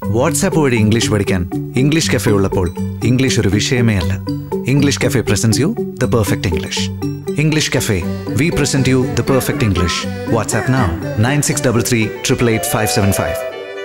WhatsApp വഴി English പഠിക്കാൻ English cafe ഉള്ളപ്പോൾ ഇംഗ്ലീഷ് ഒരു വിഷയമേ അല്ല. English cafe presents you the perfect English. English Cafe, we present you the perfect English. WhatsApp now 9633 888 575.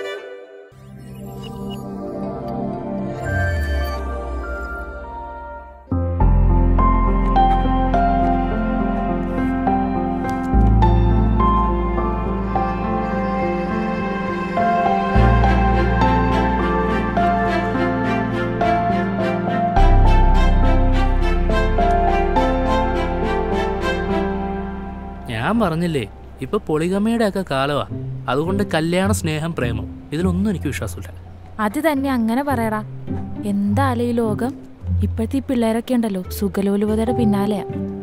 ഞാൻ പറഞ്ഞില്ലേ, ഇപ്പൊ പൊളിഗമയുടെ ഒക്കെ കാലമാ. അതുകൊണ്ട് കല്യാണ, സ്നേഹം, പ്രേമം ഇതിലൊന്നും എനിക്ക് വിശ്വാസമില്ല. അത് തന്നെ അങ്ങനെ പറയടാ. എന്തായാലും ഈ ലോകം ഇപ്പോഴത്തെ ഈ പിള്ളേരൊക്കെ ഉണ്ടല്ലോ സുഖലോലുപതയുടെ പിന്നാലെയാ.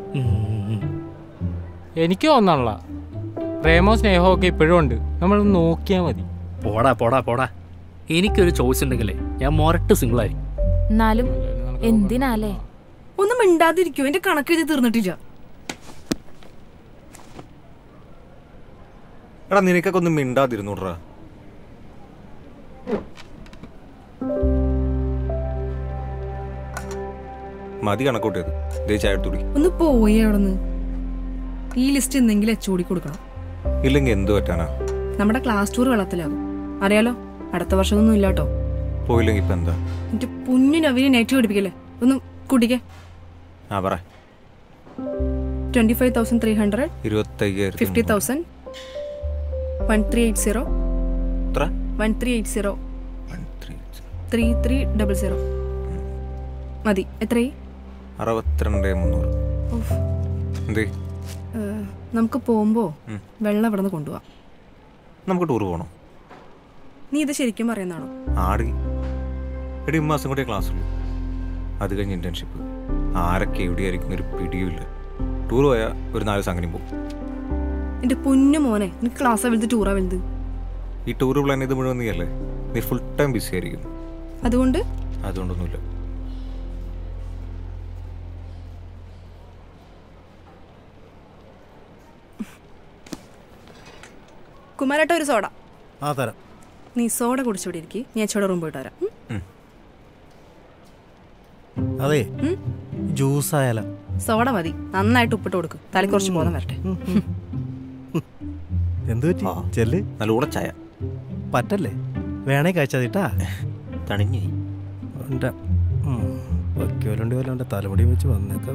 എനിക്ക് തോന്നാനുള്ള പ്രേമവും സ്നേഹവും ഒക്കെ ഇപ്പോഴും ഉണ്ട്. നമ്മൾ നോക്കിയാൽ മതി. പോടാ പോടാ പോടാ. എനിക്കൊരു ചോയ്സ് ഉണ്ടെങ്കിലേ ഞാൻ മൊരട്ട് സിംഗിളായി. എന്നാലും എന്തിനാലേ? ഒന്നും മിണ്ടാതിരിക്കോ, എന്റെ കണക്ക് എഴുതി തീർന്നിട്ടില്ല. എടാ നിനക്കൊക്കെ ഒന്നും മിണ്ടാതിരുന്നൂടാ. മതി കണക്കൂട്ടിയത്. ഒന്ന് പോയി അവിടുന്ന്. ഈ ലിസ്റ്റ് എന്തെങ്കിലും എച്ചോടി കൊടുക്കണം. ഇല്ലെങ്കിൽ എന്ത് പറ്റാനാ? നമ്മുടെ ക്ലാസ് ടൂർ വെള്ളത്തിലാകും, അറിയാലോ. അടുത്ത വർഷമൊന്നും ഇല്ലാട്ടോ. പോയില്ലെങ്കിൽ ഇപ്പൊ എന്താ? എന്റെ പൊന്നു നവീനെ നെറ്റ് പഠിപ്പിക്കല്ലേ. ഒന്ന് കൂട്ടിക്കേ. 25,300 50,000 1380 1380 3300 മതി. എത്രയായി? 62,300. നമുക്ക് പോകുമ്പോ വെള്ളം ഇവിടെ നിന്ന് കൊണ്ടുപോവാം. നമുക്ക് ടൂർ പോകണം. നീ ഇത് ശരിക്കും പറയുന്നതാണോ? ആടി എടി, മാസം കൂടിയ ക്ലാസ്സുള്ളൂ. അത് കഴിഞ്ഞ് ഇന്റേൺഷിപ്പ്. ആരൊക്കെ എവിടെയായിരിക്കും ഒരു പിടിയുമില്ല. ടൂർ പോയാൽ ഒരു 4 സംഘം പോകും. എന്റെ പൊന്നു മോനെ, എനിക്ക് ക്ലാസ്സാ വലുത് ടൂറാ വലുത്? ഈ ടൂർ പ്ലാൻ ചെയ്ത് മുഴുവൻ നീ അല്ലേ? നീ ഫുൾ ടൈം ബിസി ആയിരിക്കും. അതുകൊണ്ടൊന്നുമില്ല. കുമാരേട്ട ഒരു സോഡ. തരാം. നീ സോഡ കുടിച്ചോടെ ഇരിക്കും, ഞാൻ ചോടെ റൂം പോയിട്ട് വരാം. അതെ, ജ്യൂസ് ആയാലോ? സോഡ മതി. നന്നായിട്ട് ഉപ്പിട്ട് കൊടുക്കും. തലക്ക് കുറച്ച് ബോധം വരട്ടെ. എന്ത് പറ്റി? ചെല്ല്. നല്ല ചായ പറ്റല്ലേ? വേണേ കഴിച്ചാ തണിഞ്ഞേ. വല്ലോണ്ട് തലമുടി വെച്ച് വന്നേക്ക.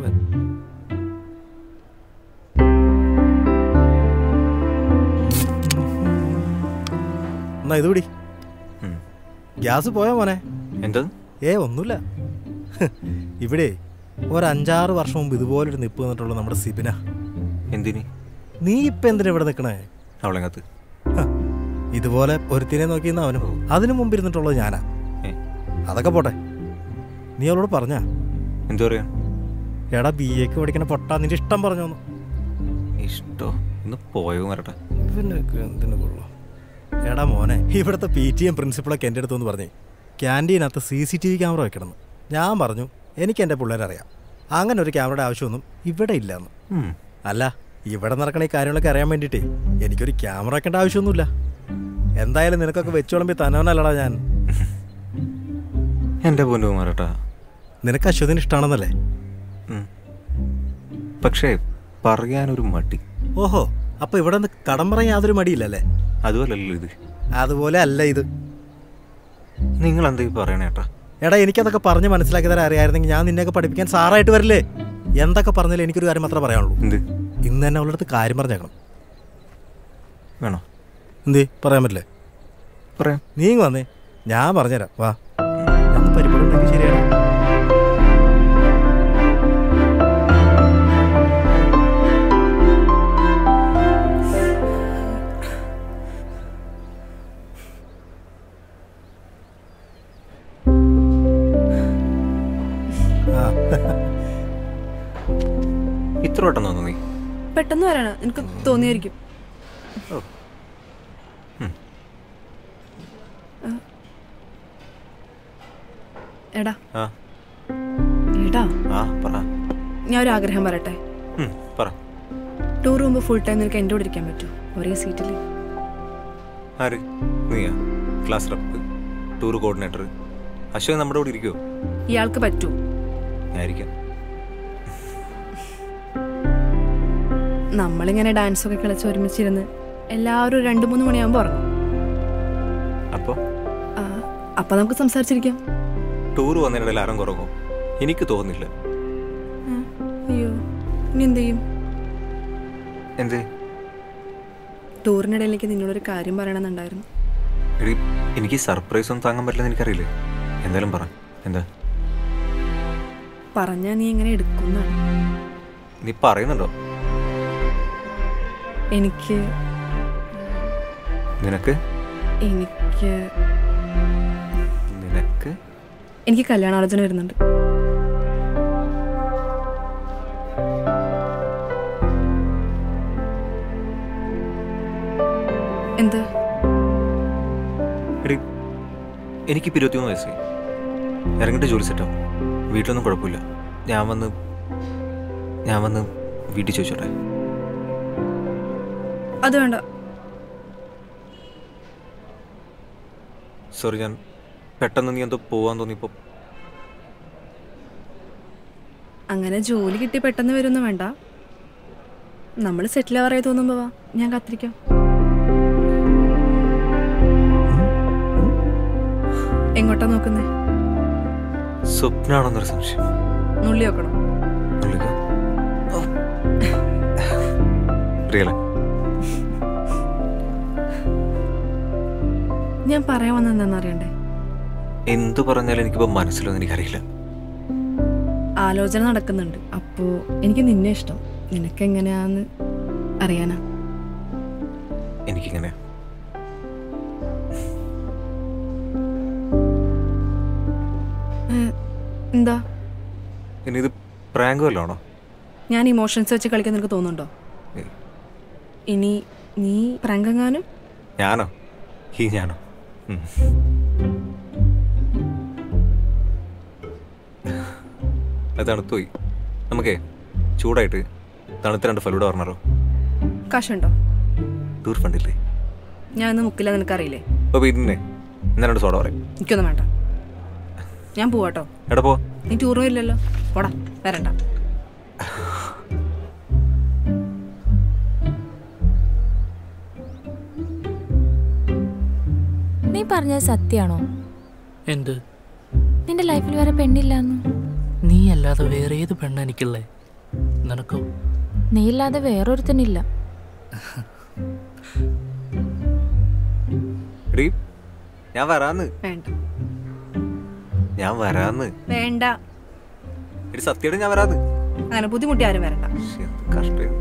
എന്നാ ഇത് പിടി. ഗ്യാസ് പോയോ മോനെ? എന്താ? ഒന്നുമില്ല. ഇവിടെ ഒരു 5-6 വർഷം മുമ്പ് ഇതുപോലൊരു നിപ്പ് വന്നിട്ടുള്ള നമ്മുടെ സിബിന. എന്തിന്? നീ ഇപ്പൊ എന്തിനാ ഇവിടെ നിക്കണേ? അവളെങ്ങത്ത് ഇതുപോലെ ഒരുത്തിനെ നോക്കിയെന്ന് അവനും. അതിനു മുമ്പ് ഇരുന്നിട്ടുള്ളത് ഞാനാ. അതൊക്കെ പോട്ടെ, നീ അവളോട് പറഞ്ഞാ? എന്താ പറയാ? എടാ BA-ക്ക് പഠിക്കണ പൊട്ടാ, നിന്റെ ഇഷ്ടം പറഞ്ഞോന്നു. ഇഷ്ടോ? ഒന്ന് പോയോ വരട്ടെ. എന്തിനു കൊള്ളു? എടാ മോനെ, ഇവിടുത്തെ PTM പ്രിൻസിപ്പളൊക്കെ എൻ്റെ അടുത്തൊന്ന് പറഞ്ഞേ ക്യാൻറ്റീനകത്ത് CCTV ക്യാമറ വെക്കണമെന്ന്. ഞാൻ പറഞ്ഞു എനിക്ക് എൻ്റെ പിള്ളേരറിയാം, അങ്ങനെ ഒരു ക്യാമറയുടെ ആവശ്യമൊന്നും ഇവിടെ ഇല്ലയെന്ന്. അല്ല, ഇവിടെ നടക്കണ ഈ കാര്യങ്ങളൊക്കെ അറിയാൻ വേണ്ടിയിട്ടേ എനിക്കൊരു ക്യാമറ വെക്കേണ്ട ആവശ്യമൊന്നുമില്ല. എന്തായാലും നിനക്കൊക്കെ വെച്ചോളമ്പി തന്നവനല്ലടാ ഞാൻ. എൻ്റെ പൊന്നു കുമാരേട്ടാ, നിനക്ക് അശ്വതിന് ഇഷ്ടമാണെന്നല്ലേ? പക്ഷേ പറയാനൊരു മടി. ഓഹോ, അപ്പൊ ഇവിടെ നിന്ന് കടം പറയാൻ യാതൊരു മടിയില്ലല്ലേ? അതുപോലല്ലോ ഇത്. അതുപോലെ അല്ല ഇത്. നിങ്ങൾ എന്താ പറയണേട്ടാ? എടാ, എനിക്കതൊക്കെ പറഞ്ഞ് മനസ്സിലാക്കി തരാൻ അറിയായിരുന്നെങ്കിൽ ഞാൻ നിന്നെയൊക്കെ പഠിപ്പിക്കാൻ സാറായിട്ട് വരില്ലേ? എന്തൊക്കെ പറഞ്ഞാലും എനിക്കൊരു കാര്യം മാത്രമേ പറയാനുള്ളൂ. എന്ത്? ഇന്ന് തന്നെ അവളുടെ അടുത്ത് കാര്യം പറഞ്ഞേക്കണം. വേണോ? എന്തേ പറയാൻ പറ്റില്ലേ? പറയാം. നീ വന്നേ, ഞാൻ പറഞ്ഞുതരാം. വാ, ഞാൻ പരിപാടി ഉണ്ടെങ്കിൽ ശരിയാണ്. ഇത്ര പെട്ടെന്ന് തോന്നുന്നു? നീ പെട്ടെന്ന് വരാണ്, എനിക്ക് തോന്നിയായിരിക്കും. എടാ എടാ, ഞാൻ ഒരു ആഗ്രഹം പറയട്ടെ? ടൂർ പോകുമ്പോൾ ഫുൾ ടൈം നിനക്ക് എൻ്റെ കൂടെ ഇരിക്കാൻ പറ്റുമോ? ഒരേ സീറ്റിൽ? Class rep tour coordinator. Ashwin നമ്മുടെ കൂടെ ഇരിക്കുമോ? ഇയാൾക്ക് പറ്റൂ. ഞാനിരിക്കാം. നമ്മളിങ്ങനെ ഡാൻസൊക്കെ കളിച്ച് ഒരുമിച്ചിരുന്ന് എല്ലാവരും 2-3 മണിയാകുമ്പോൾ ഉറങ്ങും. അപ്പോൾ നമുക്ക് സംസാരിച്ചിരിക്കാം. ടൂർ വന്നതിനിടയിൽ ആരും കുറവോ? എനിക്ക് തോന്നുന്നില്ല. അയ്യോ, ഇനി എന്ത് ചെയ്യും? എന്തേ? ടൂറിനിടയിലേക്ക് നിന്നോടൊരു കാര്യം പറയണമെന്നുണ്ടായിരുന്നു. എനിക്ക് സർപ്രൈസ് ഒന്നും താങ്ങാൻ പറ്റില്ലെന്ന് എനിക്കറിയില്ലേ. എന്തായാലും പറ. എന്താ? പറഞ്ഞാൽ നീ എങ്ങനെ എടുക്കുന്നതാണ്? നീ പറയുന്നുണ്ടോ? എനിക്ക് നിനക്ക് എനിക്ക് നിനക്ക് എനിക്ക് കല്യാണാലോചന വരുന്നുണ്ട്. എന്താ? എനിക്ക് 21 വയസ്സായി. ഇറങ്ങിയിട്ട് ജോലി സെറ്റാവും. വീട്ടിലൊന്നും കുഴപ്പമില്ല. ഞാൻ വന്ന് വീട്ടിൽ ചോദിച്ചോട്ടെ? അത് വേണ്ട. സോറി, ഞാൻ പെട്ടെന്ന് നീ എന്തോ പോവാൻ തോന്നിയപ്പോ. അങ്ങനെ ജോലി കിട്ടി പെട്ടെന്ന് വരുമൊന്നും വേണ്ട. നമ്മൾ സെറ്റിൽ ആവാറായി തോന്നുമ്പോ വാ, ഞാൻ കാത്തിരിക്കാം. എങ്ങോട്ടാ നോക്കുന്നേ? സ്വപ്നാണെന്നൊരു സംശയം. നുള്ളി നോക്കണം. ഞാൻ പറയാൻ വന്നത് എന്താണെന്ന് അറിയണ്ടേ? എന്തു പറഞ്ഞാലും എനിക്കിപ്പോ മനസ്സിലൊന്നും എനിക്കറിയില്ല. ആലോചന നടക്കുന്നുണ്ട്. അപ്പോ എനിക്ക് നിന്നെ ഇഷ്ടം. നിനക്കെങ്ങനെയാന്ന് അറിയാനാ. എനിക്കിങ്ങനെ എന്താ? ഇനി ഇത് പ്രാങ്ക് വല്ലതാണോ? ഞാൻ ഇമോഷൻസ് വെച്ച് കളിക്കാൻ നിനക്ക് തോന്നുന്നുണ്ടോ? ഇനി നീ പ്രാങ്കെങ്ങാനും? ഞാനോ? ഞാനോ? അത് തണുത്തുപോയി. നമുക്കേ ചൂടായിട്ട് തണുത്ത 2 ഫലൂഡ പറഞ്ഞാലോ? കാശുണ്ടോ? ടൂർ ഫണ്ടില്ലേ? ഞാൻ ഇന്ന് മുക്കില്ല, നിനക്കറിയില്ലേ? അപ്പോൾ പിന്നെ എന്നാ 2 സോഡ പറയും. എനിക്കൊന്നും വേണ്ട. ഞാൻ പോവാട്ടോ. എടാ പോ. നീ ടൂറും ഇല്ലല്ലോ. പോടാ, വരണ്ട. നീ പറഞ്ഞത് സത്യാണോ? എന്ത്? നിന്റെ ലൈഫിൽ വേറെ പെണ്ണില്ലാന്ന്? നീ അല്ലാതെ വേറെ ഏത് പെണ്ണ എനിക്കുള്ളേ? നിനക്കോ? നീ ഇല്ലാതെ വേറൊരുത്തനില്ല. ഞാൻ വരാന്ന്. വേണ്ട. ഞാൻ വരാന്ന്. വേണ്ട. സത്യമായിട്ട് ഞാൻ വരാന്ന്. അങ്ങനെ ബുദ്ധിമുട്ടി ആരും വരണ്ട. കഷ്ടം.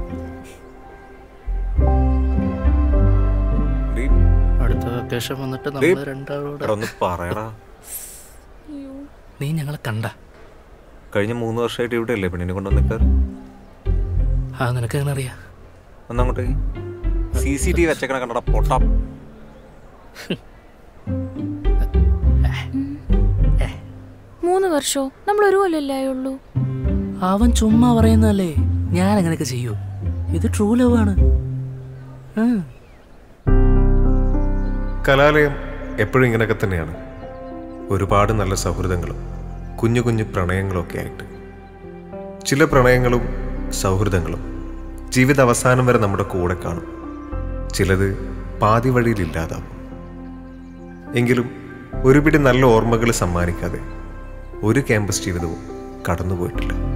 അടുത്ത വെക്കേഷൻ വന്നിട്ട് നമ്മൾ രണ്ടാളോട് ഒന്ന് പറയടാ. നീ ഞങ്ങളെ കണ്ട? കഴിഞ്ഞ 3 വർഷമായിട്ട് ഇവിടെ അല്ലേ പെണ്ണിനെ കൊണ്ടുവന്നിട്ട്? നിനക്ക് എങ്ങനെ അറിയാം? ഒന്നങ്ങോട്ട് CCTV വെച്ചേക്കണ കണ്ടടാ പൊട്ടാ. 3 വർഷോ? നമ്മൾ ഒരു കൊല്ലല്ലേ ആയുള്ളൂ. അവൻ ചുമ്മാ പറയുന്നല്ലേ. ഞാൻ അങ്ങനെയൊക്കെ ചെയ്യൂ? ഇത് ട്രൂ ലവ് ആണ്. കലാലയം എപ്പോഴും ഇങ്ങനെയൊക്കെ തന്നെയാണ്. ഒരുപാട് നല്ല സൗഹൃദങ്ങളും കുഞ്ഞു കുഞ്ഞു പ്രണയങ്ങളും ഒക്കെ ആയിട്ട്. ചില പ്രണയങ്ങളും സൗഹൃദങ്ങളും ജീവിത അവസാനം വരെ നമ്മുടെ കൂടെ കാണും. ചിലത് പാതി വഴിയിൽ ഇല്ലാതാവും. എങ്കിലും ഒരുപിടി നല്ല ഓർമ്മകൾ സമ്മാനിക്കാതെ ഒരു ക്യാമ്പസ് ജീവിതവും കടന്നുപോയിട്ടില്ല.